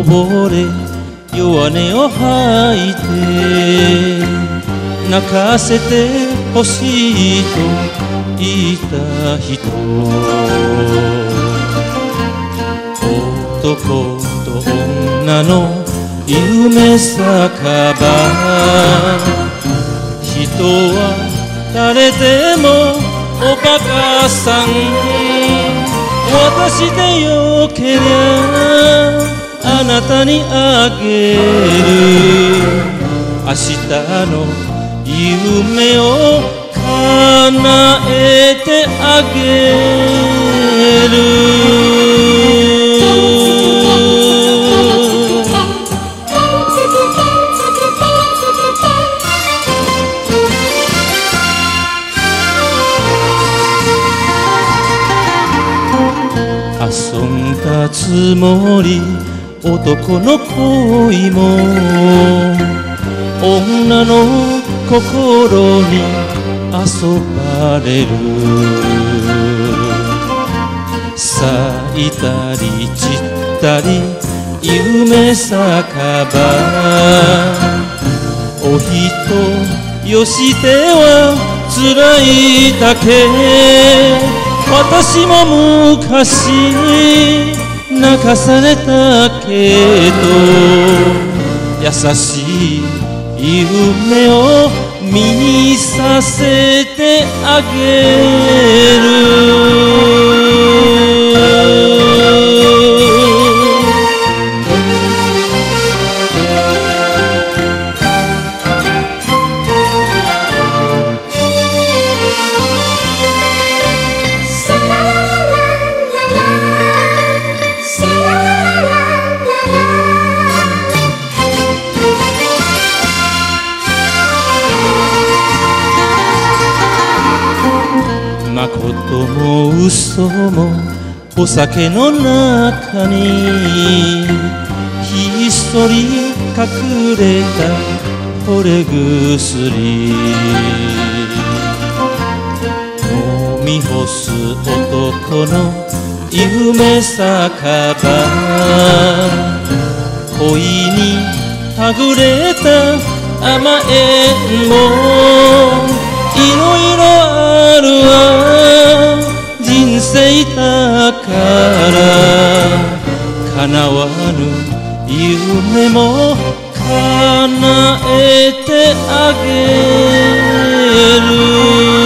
溺れ弱音を吐いて泣かせてほしいと言った人、男と女の夢酒場、人は誰でもおバカさん、私でよけりゃあなたにあげる、明日の夢を叶えてあげる。遊んだつもり男の恋も女の心に遊ばれる、咲いたり散ったり夢酒場、お人よしてはつらいだけ、私も昔泣かされたけど優しい夢を見させてあげる。誠も嘘もお酒の中にひっそり隠れた惚れ薬、飲み干す男の夢酒場、恋にはぐれた甘えん坊、いろいろあるわ人生だから叶わぬ夢も叶えてあげる。